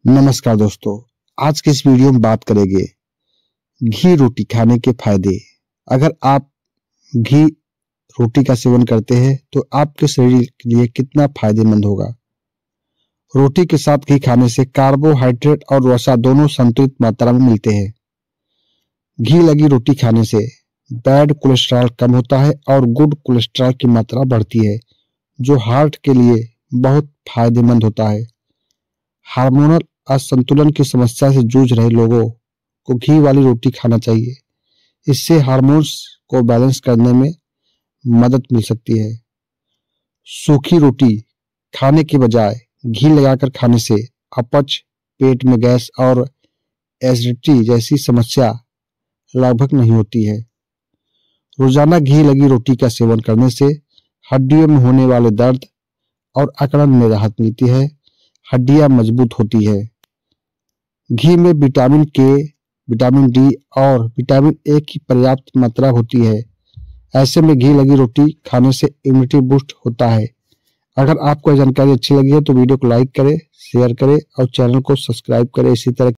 नमस्कार दोस्तों, आज के इस वीडियो में बात करेंगे घी रोटी खाने के फायदे। अगर आप घी रोटी का सेवन करते हैं तो आपके शरीर के लिए कितना फायदेमंद होगा। रोटी के साथ घी खाने से कार्बोहाइड्रेट और वसा दोनों संतुलित मात्रा में मिलते हैं। घी लगी रोटी खाने से बैड कोलेस्ट्रॉल कम होता है और गुड कोलेस्ट्रॉल की मात्रा बढ़ती है, जो हार्ट के लिए बहुत फायदेमंद होता है। हार्मोनल असंतुलन की समस्या से जूझ रहे लोगों को घी वाली रोटी खाना चाहिए। इससे हार्मोन्स को बैलेंस करने में मदद मिल सकती है। सूखी रोटी खाने के बजाय घी लगाकर खाने से अपच, पेट में गैस और एसिडिटी जैसी समस्या लगभग नहीं होती है। रोजाना घी लगी रोटी का सेवन करने से हड्डियों में होने वाले दर्द और अकड़न में राहत मिलती है। हड्डियां मजबूत होती है। घी में विटामिन के, विटामिन डी और विटामिन ए की पर्याप्त मात्रा होती है। ऐसे में घी लगी रोटी खाने से इम्यूनिटी बूस्ट होता है। अगर आपको यह जानकारी अच्छी लगी है तो वीडियो को लाइक करें, शेयर करें और चैनल को सब्सक्राइब करें। इसी तरह